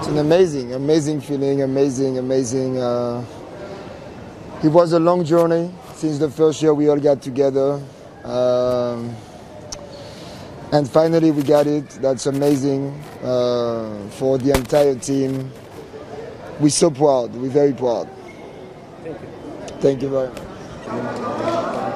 It's an amazing feeling, amazing. It was a long journey since the first year we all got together. And finally we got it. That's amazing for the entire team. We're so proud. We're very proud. Thank you. Thank you very much.